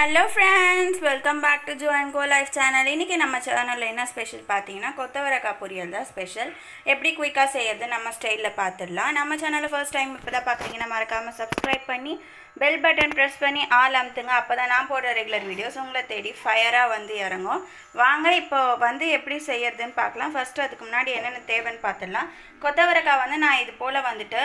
Hello friends, welcome back to Jo&ko life channel. இன்னைக்கு நம்ம சேனல்ல என்ன ஸ்பெஷல் பாத்தீங்கன்னா கொத்தவரக்காய் பொரியல் தான் ஸ்பெஷல். எப்படி குயிக்கா செய்யறது நம்ம ஸ்டைல்ல பாத்துடலாம். நம்ம சேனலை ஃபர்ஸ்ட் டைம் இப்பதான் பாத்தீங்கன்னா மறக்காம subscribe பண்ணி bell button press பண்ணி ஆல் அமுத்துங்க. அப்பதான் நான் போடுற ரெகுலர் வீடியோஸ் உங்களை தேடி ஃபயரா வந்து இறங்கும். வாங்க இப்போ வந்து எப்படி செய்யறதுன்னு பார்க்கலாம். ஃபர்ஸ்ட் அதுக்கு முன்னாடி என்னென்ன தேவைன்னு பார்த்துடலாம். கொத்தவரக்காய் வந்து நான் இது போல வந்துட்டு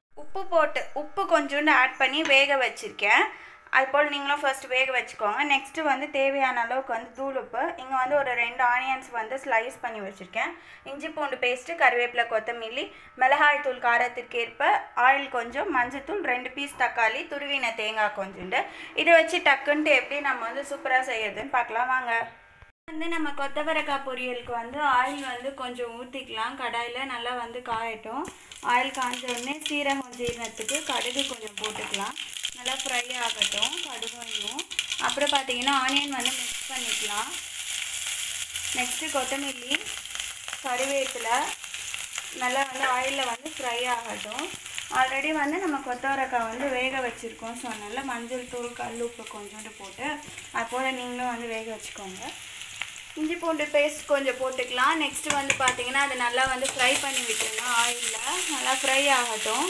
உப்பு கொஞ்சோண்டு ஆட் பண்ணி வேக வச்சிருக்கேன். அதுபோல் நீங்களும் ஃபர்ஸ்ட் வேக வச்சுக்கோங்க. நெக்ஸ்ட் வந்து தேவையான அளவுக்கு வந்து தூள் உப்பு. இங்கே வந்து ஒரு 2 ஆனியன்ஸ் வந்து ஸ்லைஸ் பண்ணி வச்சுருக்கேன். இஞ்சி பூண்டு பேஸ்ட்டு, கருவேப்பிலை, கொத்தமல்லி, மிளகாய் தூள் காரத்திற்கு ஏற்ப, ஆயில் கொஞ்சம், மஞ்சத்தூள், 2 பீஸ் தக்காளி, துருவின தேங்காய் கொஞ்சோண்டு. இதை வச்சு டக்குன்ட்டு எப்படி நம்ம வந்து சூப்பராக செய்யறதுன்னு பார்க்கலாம் வாங்க. வந்து நம்ம கொத்தவரக்காய் பொரியலுக்கு வந்து ஆயில் வந்து கொஞ்சம் ஊற்றிக்கலாம். கடாயில் நல்லா வந்து காயட்டும். ஆயில் காய்ஞ்ச உடனே சீரகம் ஜீரணத்துக்கு கடுகு கொஞ்சம் போட்டுக்கலாம். நல்லா ஃப்ரை ஆகட்டும் கடுகும். அப்புறம் பார்த்தீங்கன்னா ஆனியன் வந்து மிக்ஸ் பண்ணிக்கலாம். நெக்ஸ்ட்டு கொத்தமல்லி, கருவேப்பிலை நல்லா வந்து ஆயிலில் வந்து ஃப்ரை ஆகட்டும். ஆல்ரெடி வந்து நம்ம கொத்தவரக்காய் வந்து வேக வச்சுருக்கோம். ஸோ அதனால் மஞ்சள் தூள், கல் உப்பு கொஞ்சோண்டு போட்டு அதுபோல் நீங்களும் வந்து வேக வச்சுக்கோங்க. இஞ்சி பூண்டு பேஸ்ட் கொஞ்சம் போட்டுக்கலாம். நெக்ஸ்ட்டு வந்து பார்த்தீங்கன்னா அது நல்லா வந்து ஃப்ரை பண்ணி விட்டுருங்க. ஆயிலில் நல்லா ஃப்ரை ஆகட்டும்.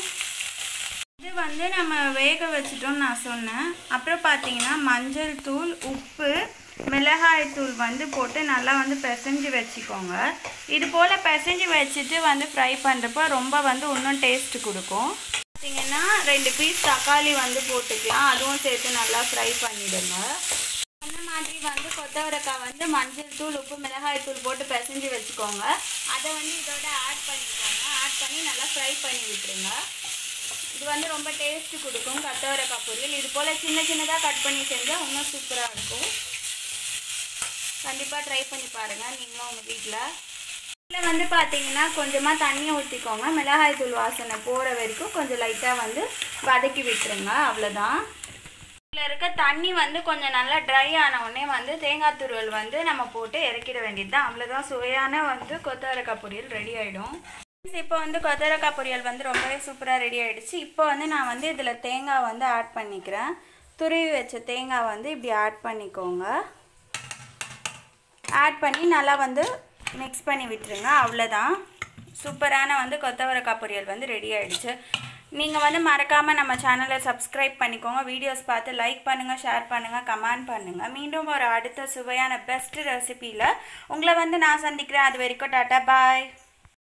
இது வந்து நம்ம வேக வச்சிட்டோம்னு நான் சொன்னேன். அப்புறம் பார்த்தீங்கன்னா மஞ்சள் தூள், உப்பு, மிளகாய் தூள் வந்து போட்டு நல்லா வந்து பிசைஞ்சு வச்சுக்கோங்க. இது போல் பிசைஞ்சு வச்சுட்டு வந்து ஃப்ரை பண்ணுறப்போ ரொம்ப வந்து இன்னும் டேஸ்ட் கொடுக்கும். பார்த்தீங்கன்னா 2 பீஸ் தக்காளி வந்து போட்டுக்கலாம். அதுவும் சேர்த்து நல்லா ஃப்ரை பண்ணிவிடுங்க. அந்த மாதிரி வந்து கொத்தவரக்காய் வந்து மஞ்சள் தூள், உப்பு, மிளகாய் தூள் போட்டு பிசைஞ்சு வச்சுக்கோங்க. அதை வந்து இதோட ஆட் பண்ணிக்கோங்க. ஆட் பண்ணி நல்லா ஃப்ரை பண்ணி விட்டுருங்க. இது வந்து ரொம்ப டேஸ்ட் கொடுக்கும் கொத்தவரக்காய் பொரியல். இது போல் சின்ன சின்னதாக கட் பண்ணி செஞ்சால் இன்னும் சூப்பராக இருக்கும். கண்டிப்பாக ட்ரை பண்ணி பாருங்கள் நீங்களும் உங்கள் வீட்டில். இதில் வந்து பார்த்தீங்கன்னா கொஞ்சமாக தண்ணி ஊற்றிக்கோங்க. மிளகாய் தூள் வாசனை போகிற வரைக்கும் கொஞ்சம் லைட்டாக வந்து வதக்கி விட்டுருங்க. அவ்வளோதான். இதில் இருக்க தண்ணி வந்து கொஞ்சம் நல்லா ட்ரை ஆன உடனே வந்து தேங்காய் துருவல் வந்து நம்ம போட்டு இறக்கிட வேண்டியது தான். அவ்வளோதான். சுவையான வந்து கொத்தவரக்காய் பொரியல் ரெடி ஆகிடும். இப்போ வந்து கொத்தவரக்காய் பொரியல் வந்து ரொம்பவே சூப்பராக ரெடி ஆகிடுச்சு. இப்போ வந்து நான் வந்து இதில் தேங்காய் வந்து ஆட் பண்ணிக்கிறேன். துருவி வச்ச தேங்காய் வந்து இப்படி ஆட் பண்ணிக்கோங்க. ஆட் பண்ணி நல்லா வந்து மிக்ஸ் பண்ணி விட்டுருங்க. அவ்வளோதான். சூப்பரான வந்து கொத்தவரக்காய் பொரியல் வந்து ரெடி ஆகிடுச்சு. நீங்கள் வந்து மறக்காமல் நம்ம சேனலை சப்ஸ்கிரைப் பண்ணிக்கோங்க. வீடியோஸ் பார்த்து லைக் பண்ணுங்கள், ஷேர் பண்ணுங்கள், கமெண்ட் பண்ணுங்கள். மீண்டும் ஒரு அடுத்த சுவையான பெஸ்ட் ரெசிபியில் உங்களை வந்து நான் சந்திக்கிறேன். அது வரைக்கும் டாட்டா பாய்.